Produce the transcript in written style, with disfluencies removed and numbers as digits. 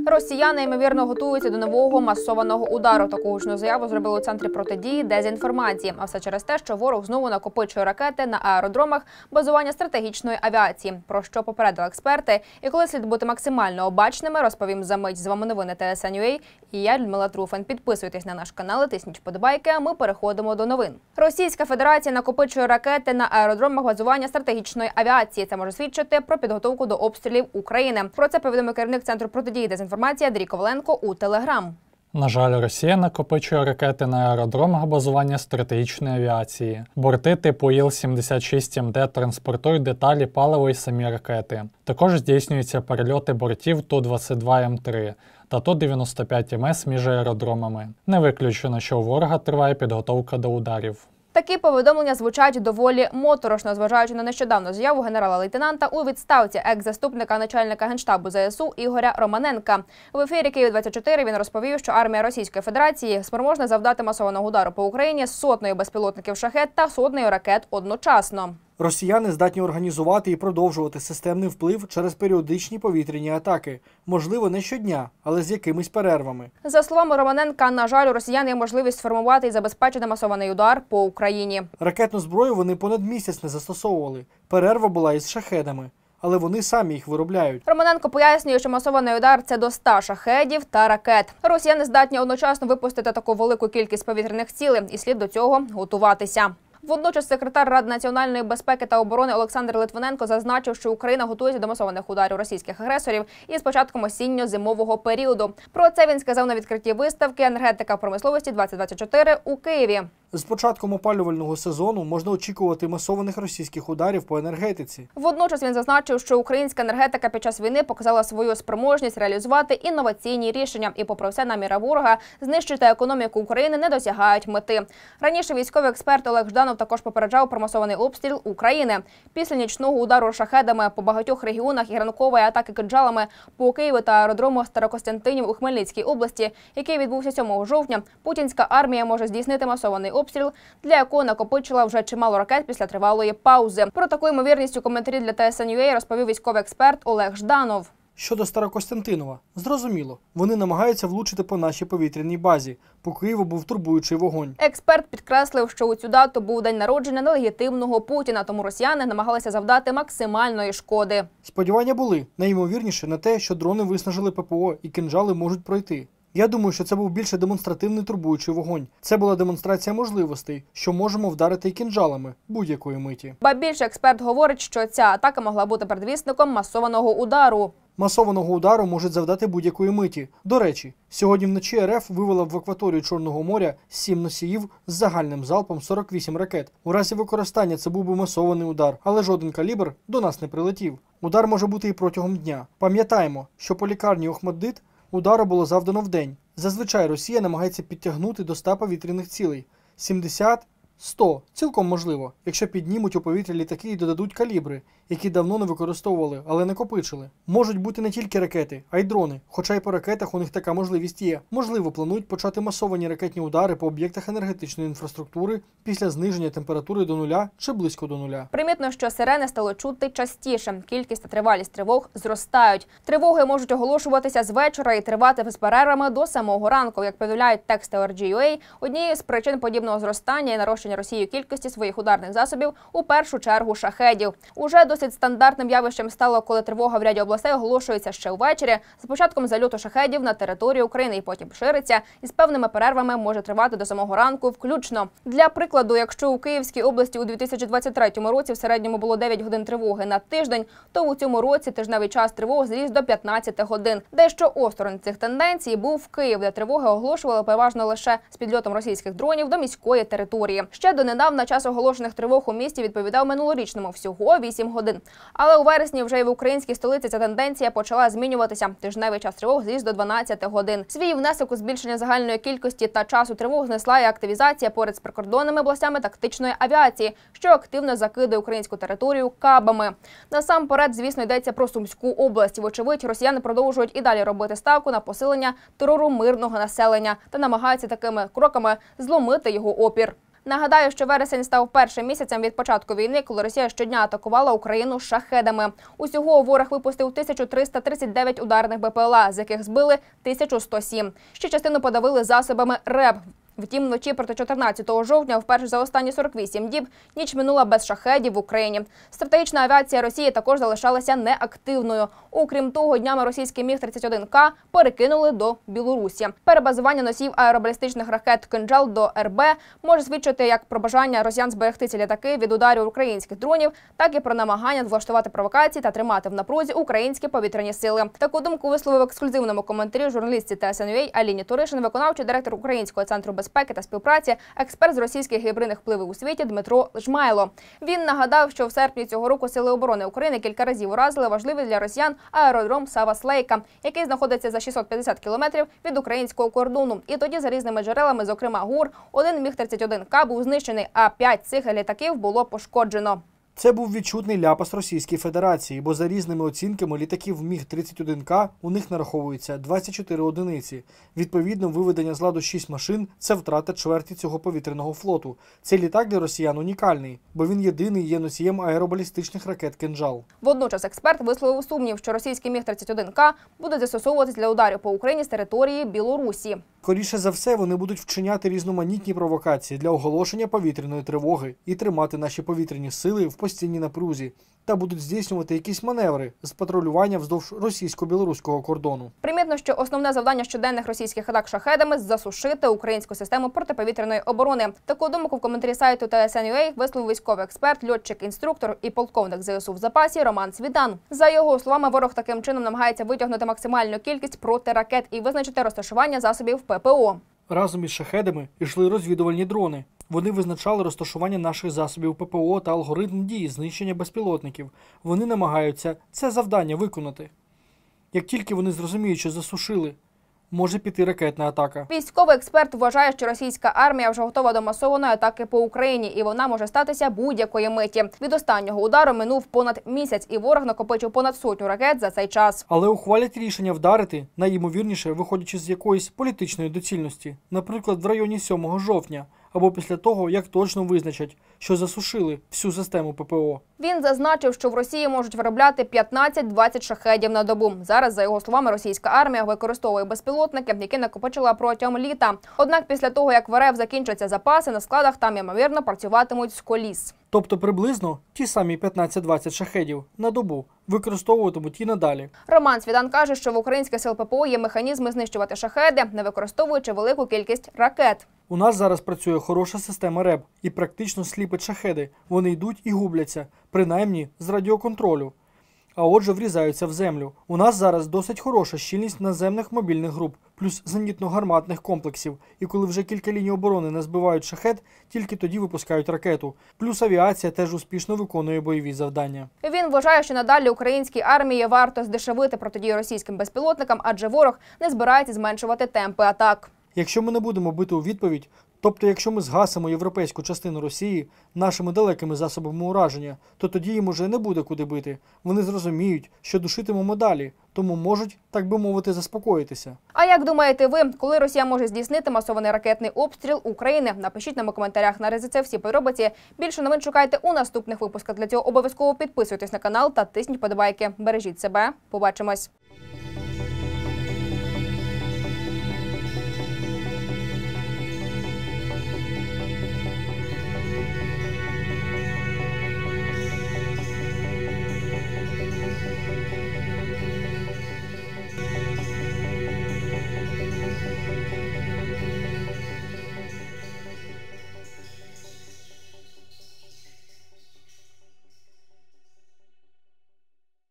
Росіяни, ймовірно, готуються до нового масованого удару. Таку гучну заяву зробили у Центрі протидії дезінформації. А все через те, що ворог знову накопичує ракети на аеродромах базування стратегічної авіації. Про що попередили експерти і коли слід бути максимально обачними, розповім за мить. З вами новини ТСН.UA і я, Людмила Труфан. Підписуйтесь на наш канал, тисніть вподобайки, а ми переходимо до новин. Російська Федерація накопичує ракети на аеродромах базування стратегічної авіації. Це може свідчити про підготовку до обстрілів України. Про це повідомив керівник Центру протидії дезінформації Андрій Коваленко у Телеграм. На жаль, Росія накопичує ракети на аеродромах базування стратегічної авіації. Борти типу Іл-76МД транспортують деталі, паливо і самі ракети. Також здійснюються перельоти бортів Ту-22М3 та Ту-95МС між аеродромами. Не виключено, що у ворога триває підготовка до ударів. Такі повідомлення звучать доволі моторошно, зважаючи на нещодавну заяву генерала-лейтенанта у відставці екс-заступника начальника Генштабу ЗСУ Ігоря Романенка. В ефірі «Київ-24» він розповів, що армія Російської Федерації спроможна завдати масованого удару по Україні з сотнею безпілотників «Шахед» та сотнею ракет одночасно. Росіяни здатні організувати і продовжувати системний вплив через періодичні повітряні атаки. Можливо, не щодня, але з якимись перервами. За словами Романенка, на жаль, у росіян є можливість сформувати і забезпечити масований удар по Україні. Ракетну зброю вони понад місяць не застосовували. Перерва була із шахедами. Але вони самі їх виробляють. Романенко пояснює, що масований удар – це до 100 шахедів та ракет. Росіяни здатні одночасно випустити таку велику кількість повітряних цілей і слід до цього готуватися. Водночас секретар Ради національної безпеки та оборони Олександр Литвиненко зазначив, що Україна готується до масованих ударів російських агресорів із початком осінньо-зимового періоду. Про це він сказав на відкритті виставки «Енергетика в промисловості-2024» у Києві. З початком опалювального сезону можна очікувати масованих російських ударів по енергетиці. Водночас він зазначив, що українська енергетика під час війни показала свою спроможність реалізувати інноваційні рішення. І попри все наміри ворога знищити економіку України не досягають мети. Раніше військовий експерт Олег Жданов також попереджав про масований обстріл України. Після нічного удару шахедами по багатьох регіонах і ранкової атаки кинджалами по Києву та аеродрому Старокостянтинів у Хмельницькій області, який відбувся 7 жовтня, путінська армія може здійснити масований обстріл, для якого накопичила вже чимало ракет після тривалої паузи. Про таку ймовірність у коментарі для ТСН.UA розповів військовий експерт Олег Жданов. Щодо Старокостянтинова, зрозуміло, вони намагаються влучити по нашій повітряній базі. По Києву був турбуючий вогонь. Експерт підкреслив, що у цю дату був день народження нелегітимного Путіна, тому росіяни намагалися завдати максимальної шкоди. Сподівання були, найімовірніше, на те, що дрони виснажили ППО і кинджали можуть пройти. Я думаю, що це був більше демонстративний турбуючий вогонь. Це була демонстрація можливостей, що можемо вдарити і кинджалами будь-якої миті. Ба більше експерт говорить, що ця атака могла бути передвісником масованого удару. Масованого удару можуть завдати будь-якої миті. До речі, сьогодні вночі РФ вивела в акваторію Чорного моря 7 носіїв з загальним залпом 48 ракет. У разі використання це був би масований удар, але жоден калібр до нас не прилетів. Удар може бути і протягом дня. Пам'ятаємо, що по лікарні Охмаддит удару було завдано вдень. Зазвичай Росія намагається підтягнути до 100 повітряних цілей. 70 – 100. Цілком можливо, якщо піднімуть у повітря літаки і додадуть калібри, які давно не використовували, але накопичили. Можуть бути не тільки ракети, а й дрони, хоча й по ракетах у них така можливість є. Можливо, планують почати масовані ракетні удари по об'єктах енергетичної інфраструктури після зниження температури до нуля чи близько до нуля. Примітно, що сирени стало чути частіше. Кількість та тривалість тривог зростають. Тривоги можуть оголошуватися з вечора і тривати з перервами до самого ранку. Як повідомляють тексти RG.UA, однією з причин подібного зростання є нарощення Росією кількості своїх ударних засобів, у першу чергу шахедів. Уже досить стандартним явищем стало, коли тривога в ряді областей оголошується ще ввечері, з початком зальоту шахедів на територію України і потім шириться, і з певними перервами може тривати до самого ранку включно. Для прикладу, якщо у Київській області у 2023 році в середньому було 9 годин тривоги на тиждень, то у цьому році тижневий час тривог зріс до 15 годин. Дещо осторонь цих тенденцій був Київ, де тривоги оголошували переважно лише з підльотом російських дронів до міської території. Ще донедавна час оголошених тривог у місті відповідав минулорічному – всього 8 годин. Але у вересні вже і в українській столиці ця тенденція почала змінюватися. Тижневий час тривог зріс до 12 годин. Свій внесок у збільшення загальної кількості та часу тривог знесла і активізація поряд з прикордонними областями тактичної авіації, що активно закидає українську територію кабами. Насамперед, звісно, йдеться про Сумську область. Вочевидь, росіяни продовжують і далі робити ставку на посилення терору мирного населення та намагаються такими кроками зломити його опір. Нагадаю, що вересень став першим місяцем від початку війни, коли Росія щодня атакувала Україну шахедами. Усього ворог випустив 1339 ударних БПЛА, з яких збили 1107. Ще частину подавили засобами РЕБ. Втім, вночі проти 14 жовтня, вперше за останні 48 діб, ніч минула без шахедів в Україні. Стратегічна авіація Росії також залишалася неактивною. Окрім того, днями російський Міг-31К перекинули до Білорусі. Перебазування носіїв аеробалістичних ракет «Кинджал» до РБ може свідчити як про бажання росіян зберегти ці літаки від ударів українських дронів, так і про намагання влаштувати провокації та тримати в напрузі українські повітряні сили. Таку думку висловив в ексклюзивному коментарі журналістці ТСН.UA Аліні Туришин, виконавчий директор Українського центру безпеки та співпраці, експерт з російських гібридних впливів у світі Дмитро Жмайло. Він нагадав, що в серпні цього року Сили оборони України кілька разів уразили важливий для росіян аеродром Савас-Лейка, який знаходиться за 650 кілометрів від українського кордону. І тоді, за різними джерелами, зокрема ГУР, один Міг-31К був знищений, а 5 цих літаків було пошкоджено. Це був відчутний ляпас Російській Федерації, бо за різними оцінками літаків Міг-31К у них нараховується 24 одиниці. Відповідно, виведення з ладу 6 машин – це втрата чверті цього повітряного флоту. Цей літак для росіян унікальний, бо він єдиний є носієм аеробалістичних ракет «Кинджал». Водночас експерт висловив сумнів, що російський Міг-31К буде застосовуватись для ударів по Україні з території Білорусі. Скоріше за все, вони будуть вчиняти різноманітні провокації для оголошення повітряної тривоги і тримати наші повітряні сили в постійній напрузі, та будуть здійснювати якісь маневри з патрулювання вздовж російсько-білоруського кордону. Примітно, що основне завдання щоденних російських атак шахедами – засушити українську систему протиповітряної оборони. Таку думку в коментарі сайту ТСН.UA висловив військовий експерт, льотчик-інструктор і полковник ЗСУ в запасі Роман Свідан. За його словами, ворог таким чином намагається витягнути максимальну кількість протиракет і визначити розташування засобів ППО. Разом із шахедами йшли розвідувальні дрони. Вони визначали розташування наших засобів ППО та алгоритм дії знищення безпілотників. Вони намагаються це завдання виконати. Як тільки вони зрозуміють, що засушили, може піти ракетна атака. Військовий експерт вважає, що російська армія вже готова до масованої атаки по Україні, і вона може статися будь-якої миті. Від останнього удару минув понад місяць, і ворог накопичив понад 100 ракет за цей час. Але ухвалять рішення вдарити, найімовірніше, виходячи з якоїсь політичної доцільності. Наприклад, в районі 7 жовтня. Або після того, як точно визначать, що засушили всю систему ППО. Він зазначив, що в Росії можуть виробляти 15-20 шахедів на добу. Зараз, за його словами, російська армія використовує безпілотники, які накопичила протягом літа. Однак після того, як в РФ закінчаться запаси, на складах там, ймовірно, працюватимуть з коліс. Тобто приблизно ті самі 15-20 шахедів на добу використовуватимуть і надалі. Роман Свідан каже, що в українських сил ППО є механізми знищувати шахеди, не використовуючи велику кількість ракет. У нас зараз працює хороша система РЕБ і практично сліпить шахеди. Вони йдуть і губляться, принаймні з радіоконтролю. А отже врізаються в землю. У нас зараз досить хороша щільність наземних мобільних груп, плюс зенітно-гарматних комплексів. І коли вже кілька ліній оборони не збивають шахед, тільки тоді випускають ракету. Плюс авіація теж успішно виконує бойові завдання. Він вважає, що надалі українській армії варто здешевити протидію російським безпілотникам, адже ворог не збирається зменшувати темпи атак. Якщо ми не будемо бити у відповідь, тобто якщо ми згасимо європейську частину Росії нашими далекими засобами ураження, то тоді їм уже не буде куди бити. Вони зрозуміють, що душитимемо далі, тому можуть, так би мовити, заспокоїтися. А як думаєте ви, коли Росія може здійснити масований ракетний обстріл України? Напишіть нам у коментарях. Наразі це всі подробиці. Більше новин шукайте у наступних випусках. Для цього обов'язково підписуйтесь на канал та тисніть вподобайки. Бережіть себе. Побачимось.